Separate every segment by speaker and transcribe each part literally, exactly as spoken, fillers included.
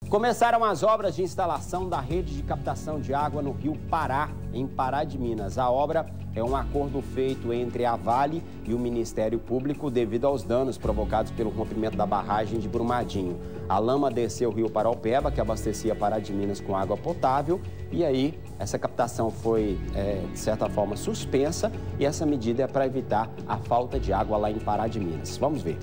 Speaker 1: Começaram as obras de instalação da rede de captação de água no Rio Pará, em Pará de Minas. A obra é um acordo feito entre a Vale e o Ministério Público devido aos danos provocados pelo rompimento da barragem de Brumadinho. A lama desceu o Rio Paraopeba, que abastecia Pará de Minas com água potável, e aí essa captação foi, é, de certa forma, suspensa, e essa medida é para evitar a falta de água lá em Pará de Minas. Vamos ver.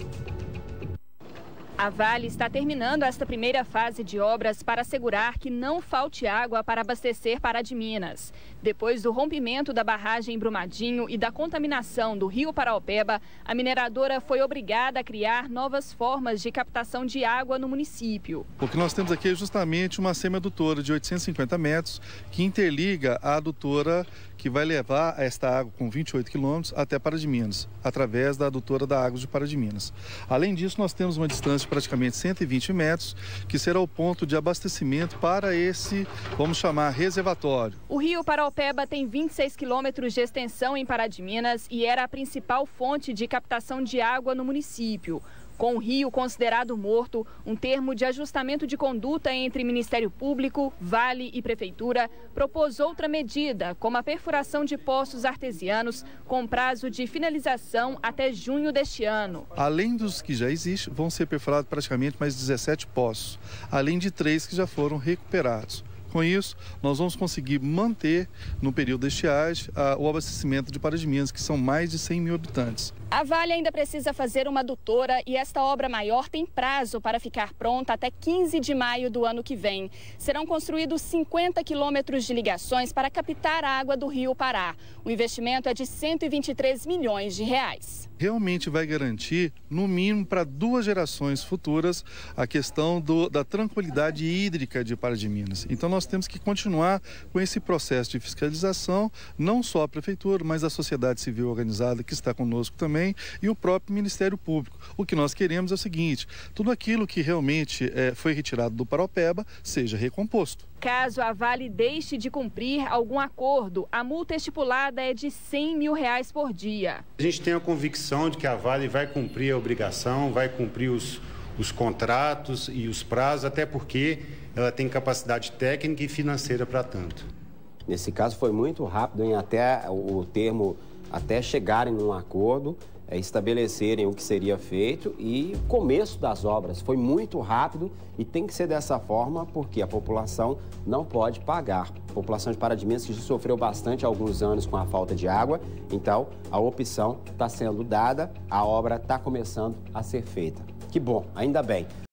Speaker 2: A Vale está terminando esta primeira fase de obras para assegurar que não falte água para abastecer Pará de Minas. Depois do rompimento da barragem em Brumadinho e da contaminação do Rio Paraopeba, a mineradora foi obrigada a criar novas formas de captação de água no município.
Speaker 3: O que nós temos aqui é justamente uma semi-adutora de oitocentos e cinquenta metros que interliga a adutora que vai levar esta água com vinte e oito quilômetros até Pará de Minas, através da adutora da Águas de Pará de Minas. Além disso, nós temos uma distância de praticamente cento e vinte metros, que será o ponto de abastecimento para esse, vamos chamar, reservatório.
Speaker 2: O Rio Paraopeba tem vinte e seis quilômetros de extensão em Pará de Minas e era a principal fonte de captação de água no município. Com o rio considerado morto, um termo de ajustamento de conduta entre Ministério Público, Vale e Prefeitura propôs outra medida, como a perfuração de poços artesianos com prazo de finalização até junho deste ano.
Speaker 3: Além dos que já existem, vão ser perfurados praticamente mais dezessete poços, além de três que já foram recuperados. Com isso, nós vamos conseguir manter, no período da estiagem, o abastecimento de Pará de Minas, que são mais de cem mil habitantes.
Speaker 2: A Vale ainda precisa fazer uma adutora e esta obra maior tem prazo para ficar pronta até quinze de maio do ano que vem. Serão construídos cinquenta quilômetros de ligações para captar a água do Rio Pará. O investimento é de cento e vinte e três milhões de reais.
Speaker 3: Realmente vai garantir, no mínimo para duas gerações futuras, a questão do, da tranquilidade hídrica de Pará de Minas. Então nós temos que continuar com esse processo de fiscalização, não só a Prefeitura, mas a sociedade civil organizada que está conosco também, e o próprio Ministério Público. O que nós queremos é o seguinte: tudo aquilo que realmente é, foi retirado do Paraopeba seja recomposto.
Speaker 2: Caso a Vale deixe de cumprir algum acordo, a multa estipulada é de cem mil reais por dia.
Speaker 4: A gente tem a convicção de que a Vale vai cumprir a obrigação, vai cumprir os, os contratos e os prazos, até porque ela tem capacidade técnica e financeira para tanto.
Speaker 1: Nesse caso foi muito rápido, em até o termo, até chegarem num acordo, é, estabelecerem o que seria feito, e o começo das obras foi muito rápido e tem que ser dessa forma porque a população não pode pagar. A população de Pará de Minas que já sofreu bastante há alguns anos com a falta de água, então a opção está sendo dada, a obra está começando a ser feita. Que bom, ainda bem.